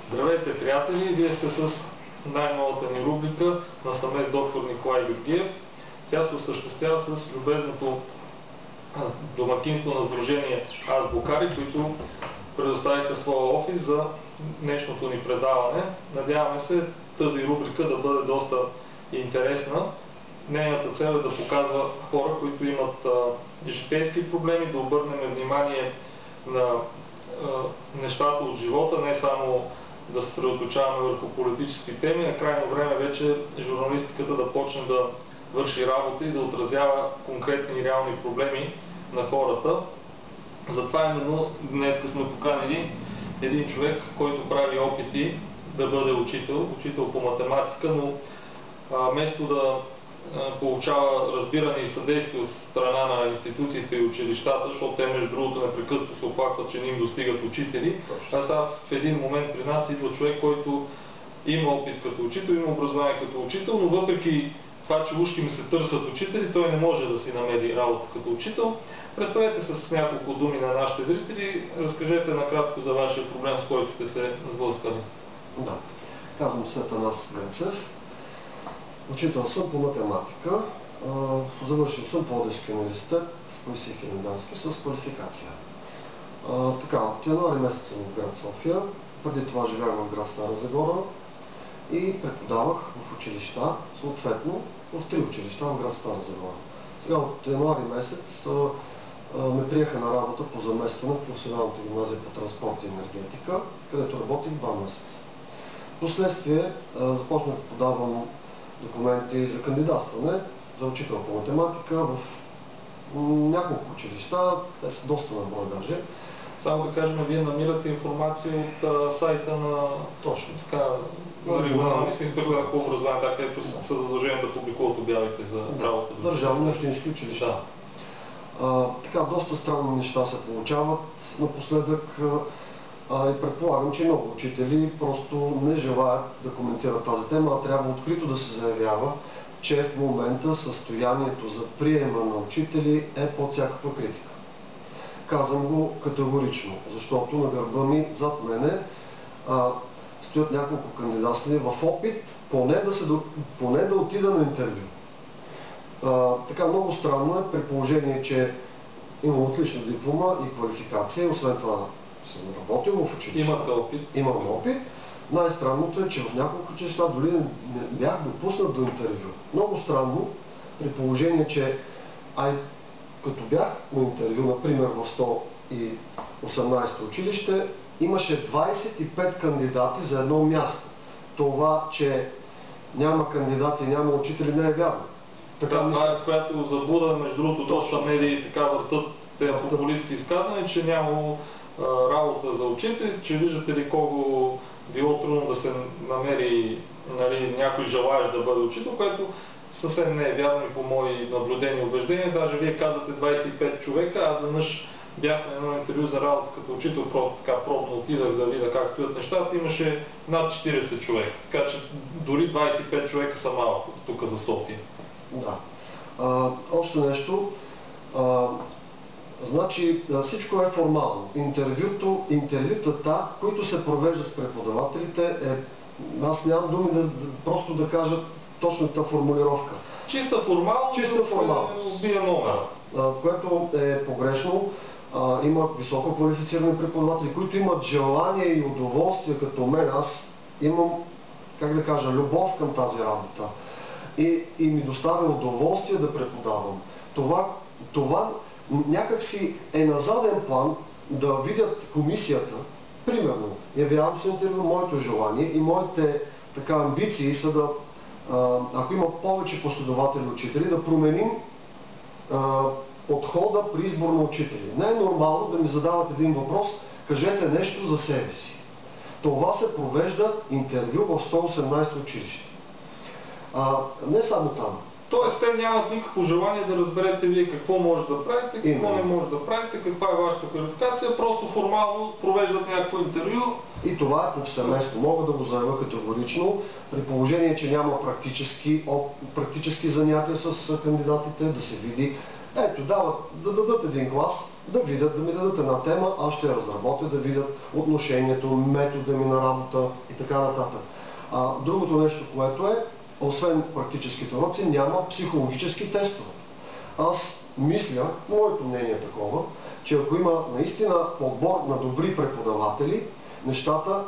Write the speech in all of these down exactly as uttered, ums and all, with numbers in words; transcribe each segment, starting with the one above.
Здравейте, приятели! Вие сте с най-новата ни рубрика Насаме с доктор Николай Георгиев. Тя се осъществява с любезното домакинство на сдружение Азбукари, които предоставиха своя офис за днешното ни предаване. Надяваме се тази рубрика да бъде доста интересна. Нейната цел е да показва хора, които имат а, житейски проблеми, да обърнем внимание на а, нещата от живота, не само да се съсредоточаваме върху политически теми. На крайно време вече журналистиката да почне да върши работа и да отразява конкретни и реални проблеми на хората. Затова именно днес сме поканили един човек, който прави опити да бъде учител, учител по математика, но а, вместо да а, получава разбиране и съдействие от страна на институциите и училищата, защото те между другото непрекъснато се оплакват, че не им достигат учители, а сега в един момент при нас идва човек, който има опит като учител, има образование като учител, но въпреки това, че ушки ми се търсят учители, той не може да си намери работа като учител. Представете се с няколко думи на нашите зрители. Разкажете накратко за вашия проблем, с който сте се сблъскали. Да. Казвам се Атанас Грецев. Учител съм по математика. Завършил съм Пловдивския университет с Паисий Хилендарски с квалификация. А, така, от януари месец съм в град София. Преди това живях в град Стара Загора и преподавах в училища, съответно в три училища в град Стара Загора. Сега от януари месец а, а, ме приеха на работа по заместване в професионалната гимназия по транспорт и енергетика, където работих два месеца. Впоследствие започнах да подавам документи за кандидатстване за учител по математика в няколко училища, те са доста на брой даже. Само да кажем, вие намирате информация от а, сайта на Точно така, на регионални инспектора по образование, така, където са задължени да публикуват обявите за да, работа. държавни и общински училища. А, така, доста странни неща се получават. Напоследък а, и предполагам, че много учители просто не желаят да коментират тази тема, а трябва открито да се заявява, че в момента състоянието за приема на учители е под всякаква критика. Казвам го категорично, защото на гърба ми, зад мене, а, стоят няколко кандидатствани в опит поне да, се, поне да отида на интервю. А, така много странно е, при положение, че имам отлична диплома и квалификация, освен това съм работил в училище. Имате опит? Имам опит. Най-странното е, че в няколко училища дори не бях допуснат до интервю. Много странно, при положение, че ай, като бях на интервю, например в сто и осемнадесето училище, имаше двадесет и пет кандидати за едно място. Това, че няма кандидати и няма учители, не е вярно. Така, да, това е, която заблуда, между другото, доста медии така въртат тези популистски изказвания, че няма а, работа за учители, че виждате ли колко било трудно да се намери, нали, някой желаещ да бъде учител, което съвсем не е вярно и по мои наблюдения и убеждения. Даже вие казвате двадесет и пет човека, аз веднъж бях на едно интервю за работа като учител, просто така пробно отидах да видя как стоят нещата, имаше над четиридесет човека. Така че дори двадесет и пет човека са малко тук за София. Да. А, още нещо. А, значи всичко е формално. Интервюто, интервютата, които се провеждат с преподавателите, е, аз нямам думи да, да, просто да кажа точната формулировка. Чиста формалност, Чиста формалност. Убия номера. А, което е погрешно. А, има високо квалифицирани преподаватели, които имат желание и удоволствие като мен. Аз имам, как да кажа, любов към тази работа. И, и ми доставя удоволствие да преподавам. Това, това някак си е на заден план да видят комисията. Примерно, явявам се интервю, моето желание и моите така амбиции са да, а, ако има повече последователи учители, да променим а, подхода при избор на учители. Не е нормално да ми задават един въпрос, кажете нещо за себе си. Това се провежда интервю в сто и осемнадесето училище. А, не само там. Тоест, те нямат никакво желание да разберете вие какво може да правите, какво Именно. не може да правите, каква е вашата квалификация, просто формално провеждат някакво интервю. И това е повсеместно. Мога да го заявя категорично, при положение, че няма практически, о, практически занятия с кандидатите, да се види Ето, дават, да дадат един клас, да видят, да ми дадат една тема, аз ще я разработя, да видят отношението, метода ми на работа и така нататък. А, другото нещо, което е, освен практическите уроци, няма психологически тестове. Аз мисля, моето мнение е такова, че ако има наистина подбор на добри преподаватели, нещата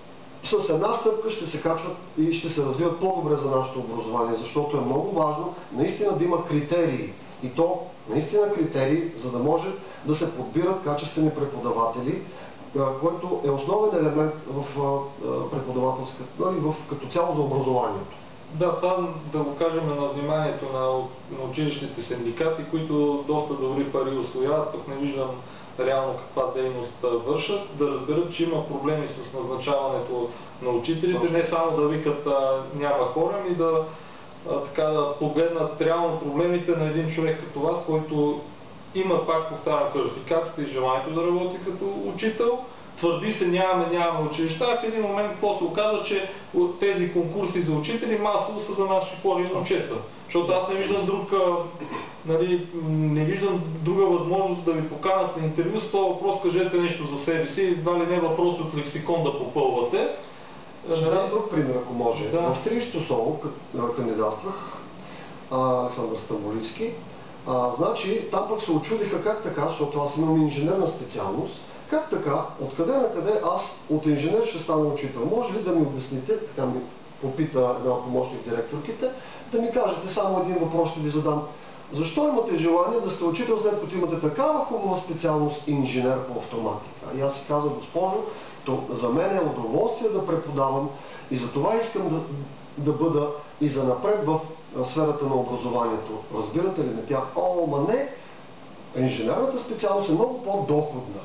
с една стъпка ще се качват и ще се развиват по-добре за нашето образование, защото е много важно наистина да има критерии. И то наистина критерии, за да може да се подбират качествени преподаватели, който е основен елемент в преподавателската, нали, в, като цяло за образованието. Да, това да го кажем на вниманието на, на училищните синдикати, които доста добри пари усвояват, пък не виждам реално каква дейност вършат, да разберат, че има проблеми с назначаването на учителите, не само да викат а, няма хора, ами да, а, така, да погледнат реално проблемите на един човек като вас, който има, пак повтарям, квалификацията и желанието да работи като учител. Твърди се, нямаме, нямаме училища, а в един момент какво се оказва, че тези конкурси за учители масово са за наши хора и момчета. Защото аз не виждам друг, нали, не виждам друга възможност да ви поканат на интервю с този въпрос, кажете нещо за себе си, едва ли не въпрос от лексикон да попълвате. Ще дам друг пример, ако може. Да. В тридесето соло кандидатствах, Александър Стамболийски. А, значи, там пък се очудиха как така, защото аз имам инженерна специалност, как така, откъде на къде аз от инженер ще стана учител? Може ли да ми обясните, така ми попита една от помощник директорките, да ми кажете само един въпрос ще ви задам. Защо имате желание да сте учител, след като имате такава хубава специалност инженер по автоматика? И аз си казах, госпожо, то за мен е удоволствие да преподавам и за това искам да, да бъда и занапред в сферата на образованието. Разбирате ли ме? Тя, о, ма не, инженерната специалност е много по-доходна.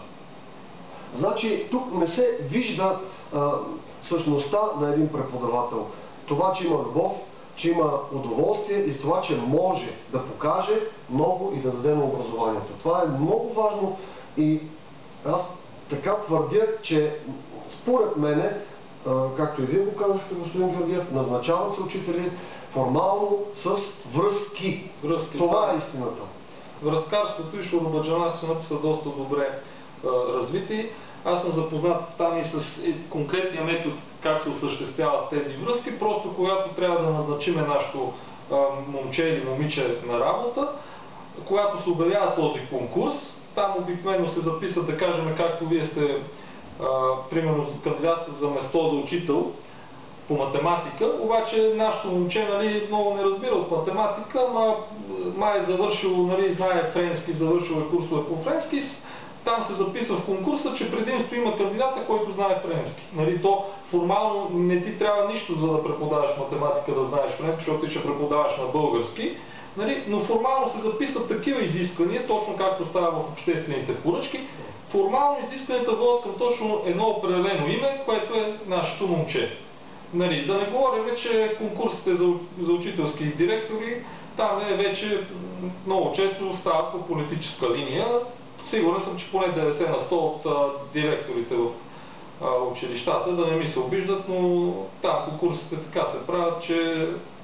Значи, тук не се вижда а, същността на един преподавател. Това, че има любов, че има удоволствие и с това, че може да покаже много и да даде на образованието. Това е много важно и аз така твърдя, че според мене, а, както и вие го казахте, господин Георгиев, назначават се учители формално с връзки. връзки Това да. е истината. Връзкарството и шуробаджанащината са доста добре а, развити. Аз съм запознат там и с конкретния метод как се осъществяват тези връзки. Просто когато трябва да назначиме нашето а, момче или момиче на работа, когато се обявява този конкурс, там обикновено се записват, да кажем, както вие сте а, примерно кандидат за место за учител по математика, обаче нашето момче, нали, много не разбира от математика, ма, май е завършил, нали, знае френски, завършил е курсове по френски. Там се записва в конкурса, че предимство има кандидата, който знае френски. Нали, то формално не ти трябва нищо, за да преподаваш математика, да знаеш френски, защото ти ще преподаваш на български. Нали, но формално се записват такива изисквания, точно както става в обществените поръчки. Формално изискванията водят към точно едно определено име, което е нашето момче. Нали, да не говорим, че конкурсите за, за учителски директори, там е вече много често стават по политическа линия. Сигурен съм, че поне деветдесет на сто от а, директорите в а, училищата, да не ми се обиждат, но там конкурсите така се правят, че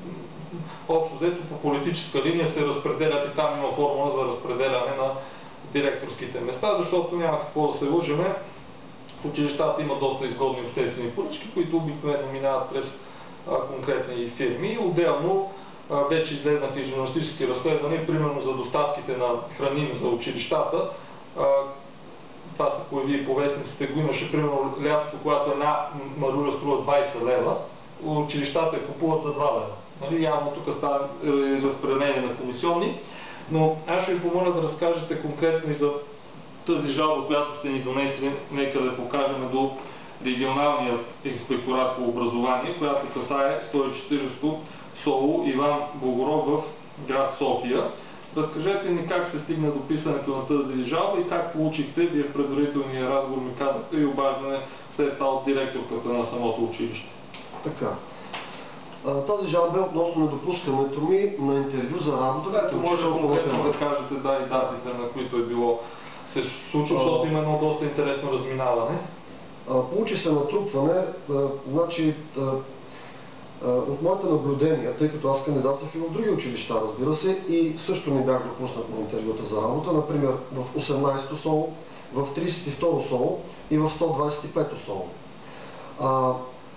общо взето по политическа линия се разпределят и там има формула за разпределяне на директорските места, защото няма какво да се лъжеме. В училищата има доста изгодни обществени поръчки, които обикновено минават през а, конкретни фирми. Отделно а, вече излезнаха и журналистически разследвания, примерно за доставките на храни за училищата. А, това се появи и по вестниците, го имаше примерно лятото, когато една маруля струва двайсет лева, училищата я купуват за два лева. Нали, явно тук става разпределение на комисионни, но аз ще ви помоля да разкажете конкретно и за тази жалба, която сте ни донесли, нека да покажем до регионалния инспекторат по образование, която касае сто и четиридесето СОУ Иван Богоров в град София. Разкажете ни как се стигна до писането на тази жалба и как получихте, вие в предварителния разговор ми казахте, и обаждане след това от директорката на самото училище. Така. Тази жалба е относно недопускането ми на интервю за работа. Да, може конкретно да кажете да и датите, на които е било се случва, защото има едно доста интересно разминаване. Получи се натрупване, значи От моите наблюдения, тъй като аз кандидатствах и в други училища, разбира се, и също не бях допуснат на интервюта за работа, например в осемнайсето СОУ, в трийсет и второ СОУ и в сто двайсет и пето СОУ. А,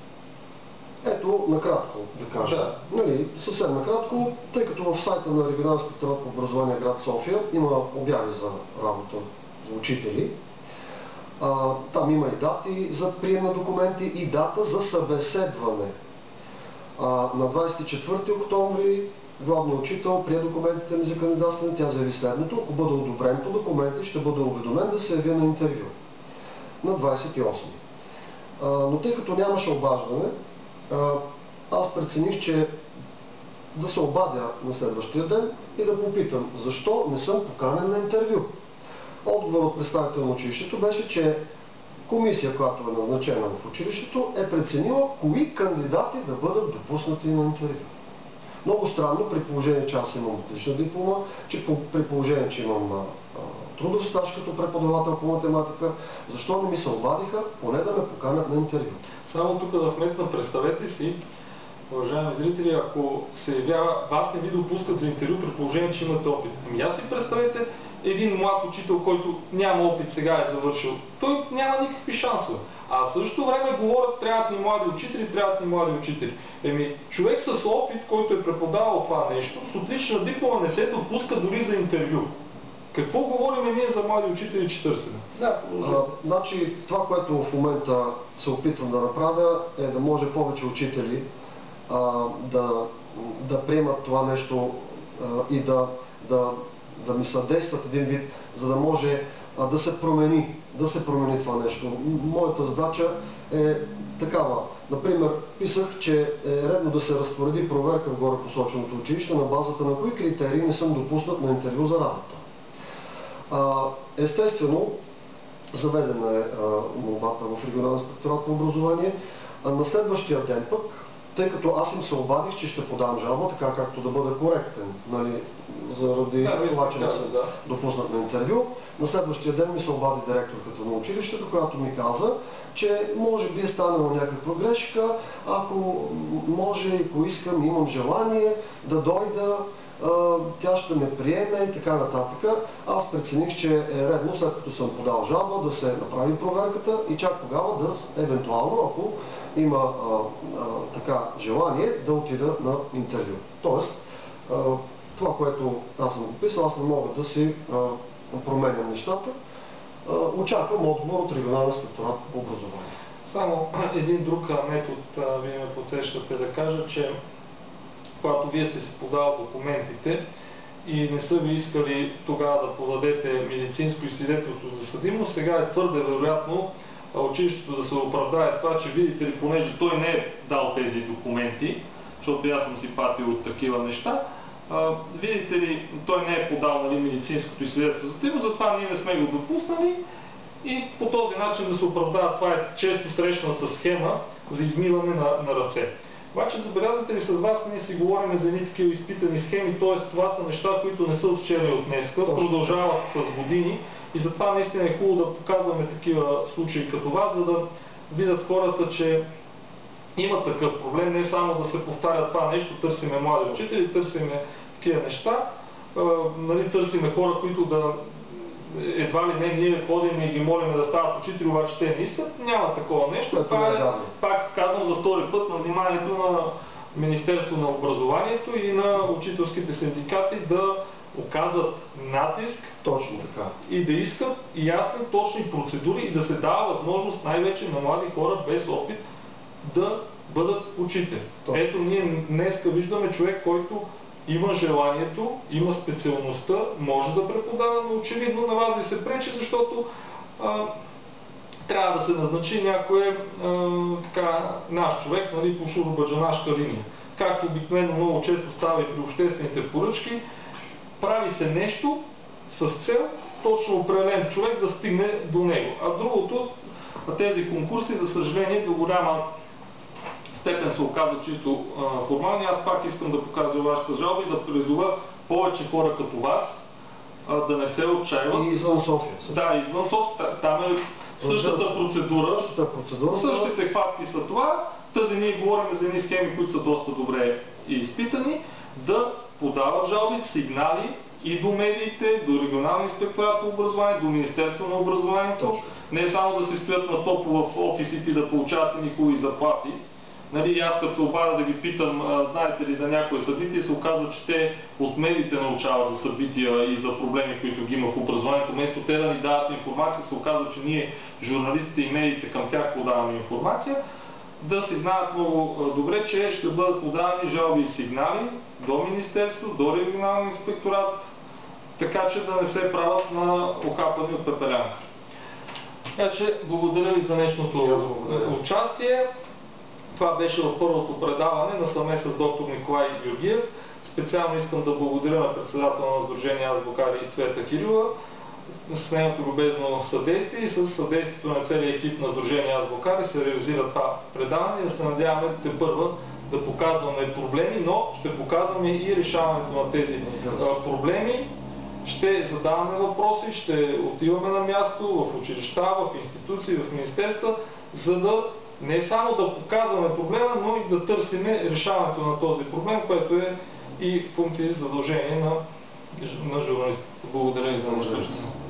ето, накратко да кажа. Да. Нали, съвсем накратко, тъй като в сайта на Регионалния инспекторат по образование град София има обяви за работа за учители. А, там има и дати за прием на документи и дата за събеседване. А, на двайсет и четвърти октомври главният учител прие документите ми за кандидатстване. Тя заяви следното: ако бъда одобрен по документи, ще бъда уведомен да се явя на интервю. На двайсет и осми. А, но тъй като нямаше обаждане, а, аз прецених, че да се обадя на следващия ден и да попитам защо не съм поканен на интервю. Отговор от представител на училището беше, че комисия, която е назначена в училището, е преценила кои кандидати да бъдат допуснати на интервю. Много странно, при положение, че аз имам отлична диплома, че при положение, че имам а, трудов стаж като преподавател по математика, защо не ми се обадиха, поне да ме поканят на интервю. Само тук да вметна, представете си, уважаеми зрители, ако се явява, вас не ви допускат за интервю при положение, че имате опит. Ами аз си представете един млад учител, който няма опит, сега е завършил. Той няма никакви шансове. А в същото време говорят, трябват ни млади учители, трябват ни млади учители. Еми, човек с опит, който е преподавал това нещо, с отлична диплома не се допуска дори за интервю. Какво говорим ние за млади учители, че търсим? Да, а, значи, това, което в момента се опитвам да направя, е да може повече учители а, да, да приемат това нещо а, и да, да, да ми съдействат един вид, за да може а, да се промени, да се промени това нещо. Моята задача е такава. Например, писах, че е редно да се разпореди проверка в горе посоченото училище, на базата на кои критерии не съм допуснат на интервю за работа. Естествено, заведена е молбата в Регионалния инспекторат по образование. На следващия ден пък, тъй като аз им се обадих, че ще подам жалба, така както да бъда коректен, нали, заради да, това, че не съм да. допуснат на интервю, на следващия ден ми се обади директорката на училището, която ми каза, че може би е станала някаква грешка, ако може и поискам, имам желание да дойда, тя ще ме приеме и така нататък. Аз прецених, че е редно, след като съм подал жалба, да се направи проверката и чак тогава да, евентуално, ако има а, а, така желание, да отида на интервю. Тоест, а, това, което аз съм описал, аз не мога да си а, променям нещата. А, очаквам отговор от Регионалния инспекторат по образование. Само един друг метод, вие ме подсещате да кажа, че когато вие сте си подали документите и не са ви искали тогава да подадете медицинско и свидетелство за съдимост, сега е твърде вероятно училището да се оправдае с това, че видите ли, понеже той не е дал тези документи, защото аз съм си патил от такива неща, а, видите ли, той не е подал, нали, медицинското и свидетелство за съдимост, затова ние не сме го допуснали и по този начин да се оправдава. Това е често срещаната схема за измиване на, на ръце. Обаче, забелязвате ли, с вас ние си говорим за едни такива изпитани схеми, т.е. това са неща, които не са от вчера и от днеска, продължават с години и затова наистина е хубаво да показваме такива случаи като вас, за да видят хората, че има такъв проблем, не само да се повтаря това нещо, търсиме млади учители, търсиме такива неща, а, нали, търсиме хора, които да едва ли не ние ходим и ги молим да стават учители, обаче те не искат, няма такова нещо. Това е, пак казвам за втори път, на вниманието на Министерството на образованието и на учителските синдикати да оказват натиск. Точно така. И да искат ясни, точни процедури и да се дава възможност най-вече на млади хора без опит да бъдат учители. Точно. Ето ние днеска виждаме човек, който има желанието, има специалността, може да преподава, но очевидно на вас ви се пречи, защото а, трябва да се назначи някой а, така, наш човек, нали, по шуробаджанашка линия. Както обикновено много често става и при обществените поръчки, прави се нещо с цел точно определен човек да стигне до него. А другото, тези конкурси, за съжаление, до голяма степен се оказва чисто а, формални. Аз пак искам да покажа вашата жалба и да призова повече хора като вас а, да не се отчаиват. И извън София. Да, извън София. Там е същата процедура, същата процедура, същите хватки са това, Тази ние говорим за едни схеми, които са доста добре изпитани, да подават жалби, сигнали и до медиите, до регионалния инспекторат по образование, до Министерство на образованието. Не само да се стоят на топло в офисите и да получават никои заплати. Нали, аз като се обадя да ги питам, а, знаете ли за някое събитие, се оказва, че те от медиите научават за събития и за проблеми, които ги има в образованието. Вместо те да ни дават информация, се оказва, че ние, журналистите и медиите, към тях подаваме информация. Да си знаят много добре, че ще бъдат подавани жалби и сигнали до Министерство, до регионалния инспекторат, така че да не се правят на окапани от пепелянка. Така че, благодаря ви за днешното участие. Това беше в първото предаване на съвместно с доктор Николай Георгиев. Специално искам да благодаря на председател на Сдружение Азбукари Цвета Кирилова с нейното любезно съдействие и с съдействието на целия екип на Сдружение Азбукари се реализира това предаване и да се надяваме те първа да показваме проблеми, но ще показваме и решаването на тези проблеми. Ще задаваме въпроси, ще отиваме на място в училища, в институции, в министерства, за да не само да показваме проблема, но и да търсим решаването на този проблем, което е и функция и задължение на, на журналистите. Благодаря ви за вниманието.